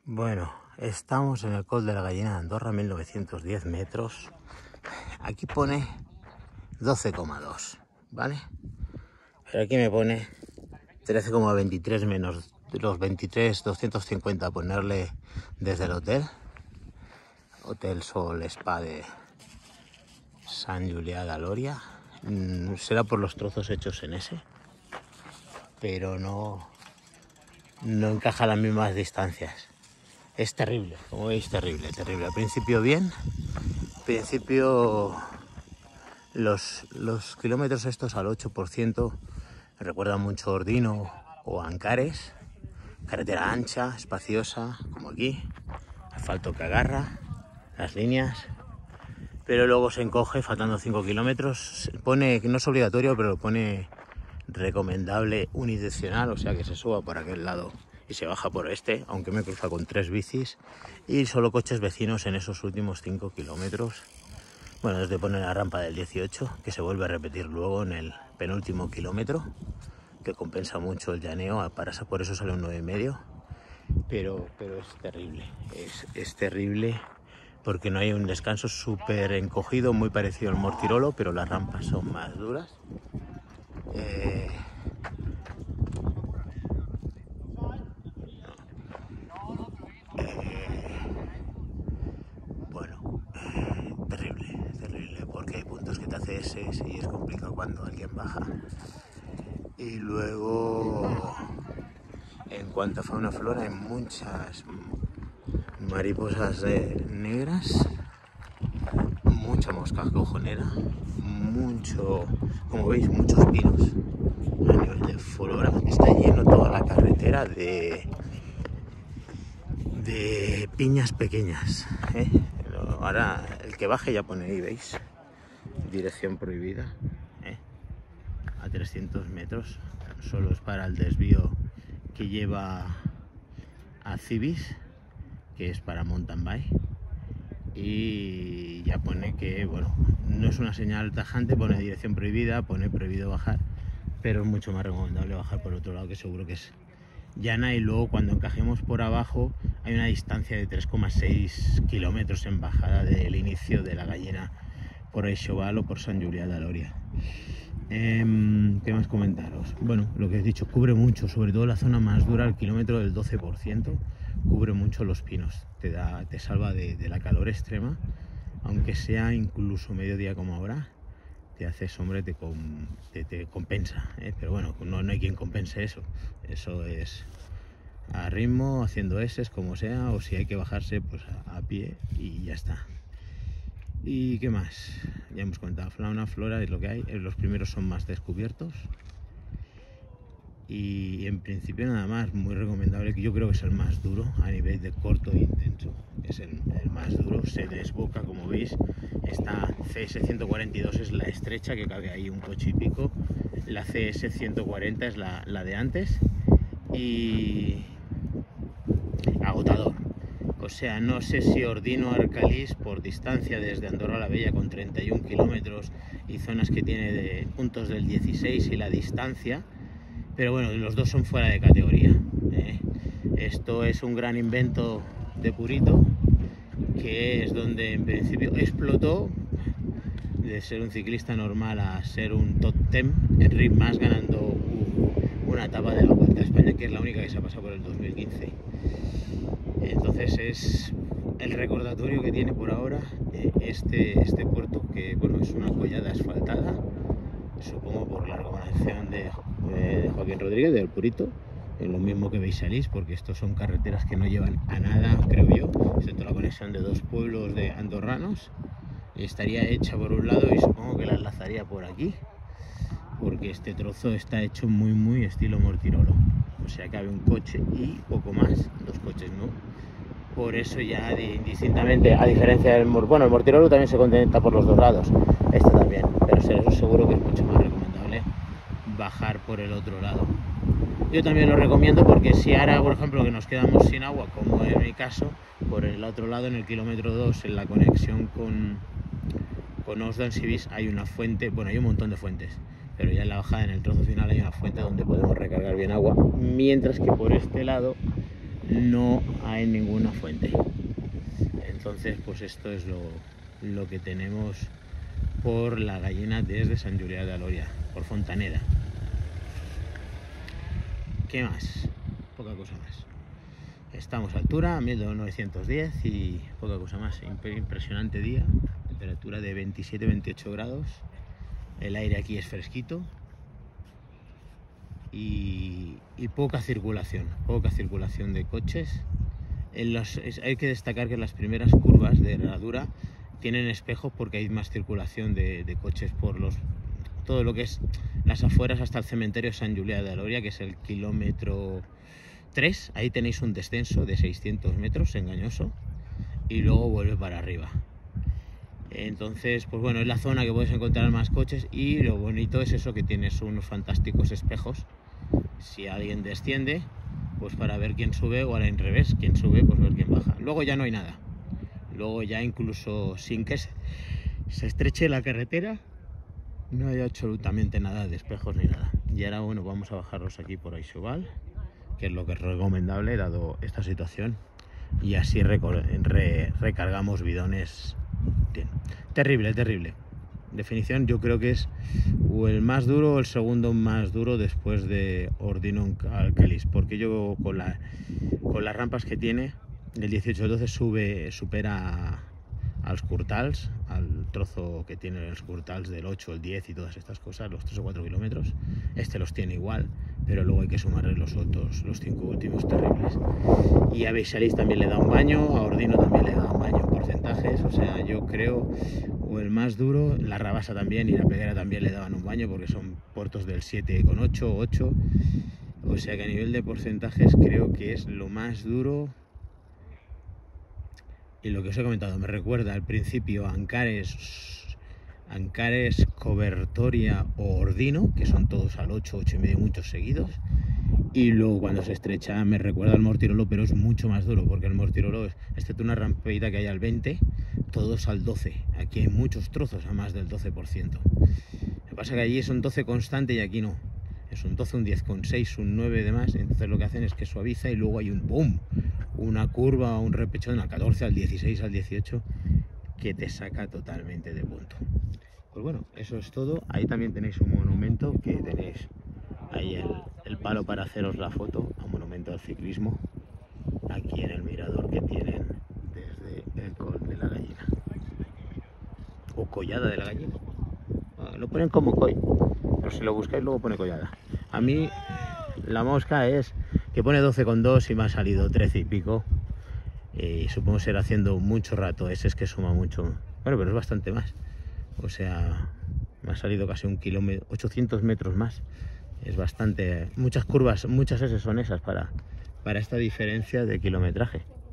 Bueno, estamos en el Col de la Gallina de Andorra, 1910 metros. Aquí pone 12,2, ¿vale? Pero aquí me pone 13,23 menos los 23,250 ponerle desde el Hotel Sol Spa de Sant Julià de Lòria. Será por los trozos hechos en ese, pero no encaja las mismas distancias. Es terrible, como veis, terrible. Al principio bien, los kilómetros estos al 8% me recuerdan mucho a Ordino o a Ancares. Carretera ancha, espaciosa, como aquí, asfalto que agarra las líneas, pero luego se encoge faltando 5 kilómetros. Pone que no es obligatorio, pero lo pone recomendable unidireccional, o sea que se suba por aquel lado y se baja por este, aunque me cruza con 3 bicis y solo coches vecinos en esos últimos 5 kilómetros. Bueno, desde pone la rampa del 18, que se vuelve a repetir luego en el penúltimo kilómetro, que compensa mucho el llaneo, por eso sale un 9,5, pero es terrible, es terrible, porque no hay un descanso, súper encogido, muy parecido al Mortirolo, pero las rampas son más duras. Terrible, porque hay puntos que te hace S y es complicado cuando alguien baja. Y luego, en cuanto a fauna flora, hay muchas mariposas negras, mucha mosca cojonera, como veis, muchos pinos. A nivel de flora está lleno toda la carretera de piñas pequeñas, ¿eh? Ahora el que baje ya pone ahí, ¿veis? Dirección prohibida, ¿eh? A 300 metros, solo es para el desvío que lleva a Cibis, que es para mountain bike, y ya pone que, bueno, no es una señal tajante, pone dirección prohibida, pone prohibido bajar, pero es mucho más recomendable bajar por otro lado, que seguro que es llana. Y luego cuando encajemos por abajo hay una distancia de 3,6 kilómetros en bajada del inicio de la Gallina por Eixoval o por Sant Julià de Lòria. ¿Qué más comentaros? Bueno, lo que he dicho, cubre mucho, sobre todo la zona más dura, el kilómetro del 12%, cubre mucho los pinos, te salva de la calor extrema, aunque sea incluso mediodía como ahora, te hace sombra, te compensa, ¿eh? Pero bueno, no hay quien compense eso es a ritmo, haciendo S como sea, o si hay que bajarse, pues a pie y ya está. ¿Y qué más? Ya hemos comentado, fauna, flora es lo que hay. Los primeros son más descubiertos y en principio nada más. Muy recomendable, que yo creo que es el más duro a nivel de corto e intenso, es el más duro. Se desboca, como veis, esta CS 142 es la estrecha, que cabe ahí un coche y pico. La CS 140 es la de antes, y agotador. O sea, no sé si Ordino Arcalís, por distancia desde Andorra la Vella, con 31 kilómetros y zonas que tiene de puntos del 16 y la distancia, pero bueno, los dos son fuera de categoría, ¿eh? Esto es un gran invento de Purito, que es donde en principio explotó de ser un ciclista normal a ser un top 10 en Ritm Mas, ganando una etapa de la Vuelta a España, que es la única que se ha pasado por el 2015. Entonces es el recordatorio que tiene por ahora este puerto, que bueno, es una collada asfaltada, supongo por la recomendación de Joaquín Rodríguez, del Purito, en lo mismo que veis salís, porque estos son carreteras que no llevan a nada, creo yo, excepto la conexión de dos pueblos de andorranos. Estaría hecha por un lado y supongo que la enlazaría por aquí, porque este trozo está hecho muy estilo Mortirolo, o sea que cabe un coche y poco más, 2 coches no. Por eso ya indistintamente, a diferencia del el Mortirolo también se conecta por los dos lados, este también, pero seguro que es mucho más recomendable bajar por el otro lado. Yo también lo recomiendo, porque si ahora, por ejemplo, que nos quedamos sin agua, como en mi caso, por el otro lado, en el kilómetro 2, en la conexión con Osdan Cibis, hay una fuente, bueno, hay un montón de fuentes, pero ya en la bajada, en el trozo final, hay una fuente donde podemos recargar bien agua, mientras que por este lado no hay ninguna fuente. Entonces pues esto es lo que tenemos por la gallina desde Sant Julià de Lòria, por Fontaneda. ¿Qué más? Poca cosa más. Estamos a altura, 1910 y poca cosa más. Impresionante día, temperatura de 27-28 grados. El aire aquí es fresquito y poca circulación de coches. Hay que destacar que en las primeras curvas de herradura tienen espejos porque hay más circulación de coches por todo lo que es las afueras hasta el cementerio Sant Julià de Lòria, que es el kilómetro 3. Ahí tenéis un descenso de 600 metros engañoso y luego vuelve para arriba. Entonces, pues bueno, es la zona que puedes encontrar más coches y lo bonito es eso, que tienes unos fantásticos espejos. Si alguien desciende, pues para ver quién sube, o al revés, quién sube, pues ver quién baja. Luego ya no hay nada. Luego ya incluso sin que se estreche la carretera, no hay absolutamente nada de espejos ni nada. Y ahora, bueno, vamos a bajarlos aquí por Aixobal, que es lo que es recomendable dado esta situación. Y así recargamos bidones. Bien. Terrible, terrible. Definición, yo creo que es o el más duro o el segundo más duro después de Ordino-Alcalís, porque yo con las rampas que tiene, del 18-12 supera a los Curtals, al trozo que tiene los Curtals del 8, el 10 y todas estas cosas, los 3 o 4 kilómetros. Este los tiene igual, pero luego hay que sumarle los 5 últimos terribles. Y a Beixalís también le da un baño, a Ordino también le da un baño en porcentajes, o sea, yo creo, o el más duro, la Rabasa también y la Peguera también le daban un baño porque son puertos del 7,8, 8, o sea que a nivel de porcentajes creo que es lo más duro. Y lo que os he comentado me recuerda al principio a Ancares, Cobertoria o Ordino, que son todos al 8, 8,5, muchos seguidos. Y luego cuando se estrecha me recuerda al Mortirolo, pero es mucho más duro, porque el Mortirolo es, excepto una rampita que hay al 20, todos al 12. Aquí hay muchos trozos a más del 12%. Lo que pasa es que allí son 12 constante y aquí no. Es un 12, un 10,6, un 9 de más. Entonces lo que hacen es que suaviza y luego hay un boom, una curva, un repechón al 14, al 16, al 18, que te saca totalmente de punto. Pues bueno, eso es todo. Ahí también tenéis un monumento, que tenéis ahí el palo para haceros la foto, un monumento al ciclismo, aquí en el mirador que tienen desde el Col de la Gallina, o Collada de la Gallina. Lo ponen como Coll, pero si lo buscáis luego pone Collada. A mí la mosca es que pone 12,2 y me ha salido 13 y pico. Y supongo ser haciendo mucho rato, ese es que suma mucho. Bueno, pero es bastante más. O sea, me ha salido casi 1 kilómetro, 800 metros más. Es bastante, muchas curvas, muchas S son esas para esta diferencia de kilometraje.